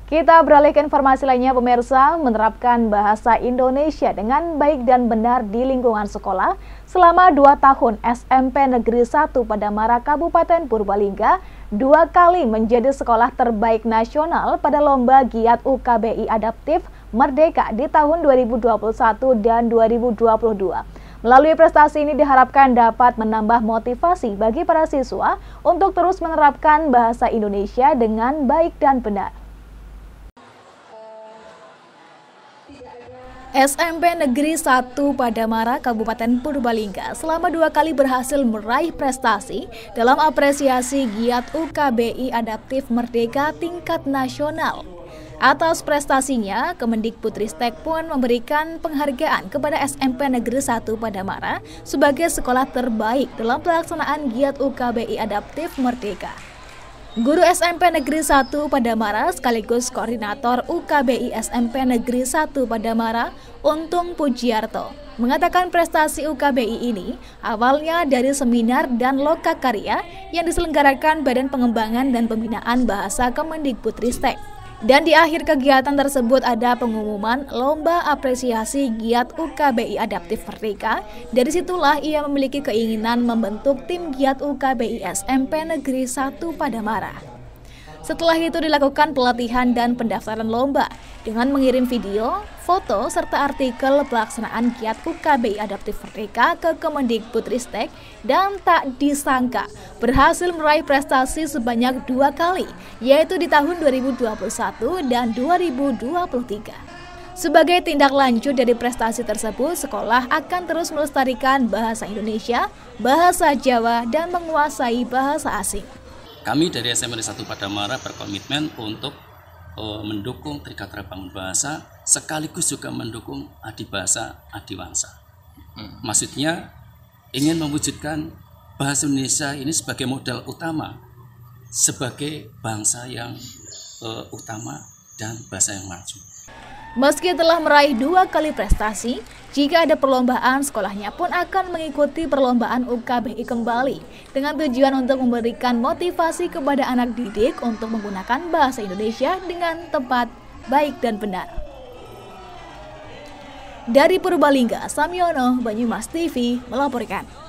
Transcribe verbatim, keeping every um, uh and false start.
Kita beralih ke informasi lainnya, pemirsa. Menerapkan bahasa Indonesia dengan baik dan benar di lingkungan sekolah selama dua tahun, S M P Negeri satu Padamara Kabupaten Purbalingga dua kali menjadi sekolah terbaik nasional pada Lomba Giat U K B I Adaptif Merdeka di tahun dua ribu dua puluh satu dan dua ribu dua puluh dua. Melalui prestasi ini diharapkan dapat menambah motivasi bagi para siswa untuk terus menerapkan bahasa Indonesia dengan baik dan benar. S M P Negeri satu Padamara Kabupaten Purbalingga selama dua kali berhasil meraih prestasi dalam apresiasi Giat U K B I Adaptif Merdeka tingkat nasional. Atas prestasinya, Kemendikbudristek pun memberikan penghargaan kepada S M P Negeri satu Padamara sebagai sekolah terbaik dalam pelaksanaan Giat U K B I Adaptif Merdeka. Guru S M P Negeri satu Padamara sekaligus koordinator U K B I S M P Negeri satu Padamara, Untung Pujiarto, mengatakan prestasi U K B I ini awalnya dari seminar dan lokakarya yang diselenggarakan Badan Pengembangan dan Pembinaan Bahasa Kemendikbudristek. Dan di akhir kegiatan tersebut ada pengumuman Lomba Apresiasi Giat U K B I Adaptif Merdeka. Dari situlah ia memiliki keinginan membentuk tim Giat U K B I S M P Negeri satu Padamara. Setelah itu dilakukan pelatihan dan pendaftaran lomba dengan mengirim video, foto, serta artikel pelaksanaan Giat U K B I Adaptif Merdeka ke Kemendikbudristek, dan tak disangka berhasil meraih prestasi sebanyak dua kali, yaitu di tahun dua ribu dua puluh satu dan dua ribu dua puluh tiga. Sebagai tindak lanjut dari prestasi tersebut, sekolah akan terus melestarikan bahasa Indonesia, bahasa Jawa, dan menguasai bahasa asing. Kami dari S M P Negeri satu Padamara berkomitmen untuk uh, mendukung Trikatra Bangun Bahasa sekaligus juga mendukung adibahasa adiwangsa. Hmm. Maksudnya ingin mewujudkan bahasa Indonesia ini sebagai modal utama, sebagai bangsa yang uh, utama dan bahasa yang maju. Meski telah meraih dua kali prestasi, jika ada perlombaan, sekolahnya pun akan mengikuti perlombaan U K B I kembali dengan tujuan untuk memberikan motivasi kepada anak didik untuk menggunakan bahasa Indonesia dengan tepat, baik, dan benar. Dari Purbalingga, Samyono, Banyumas T V melaporkan.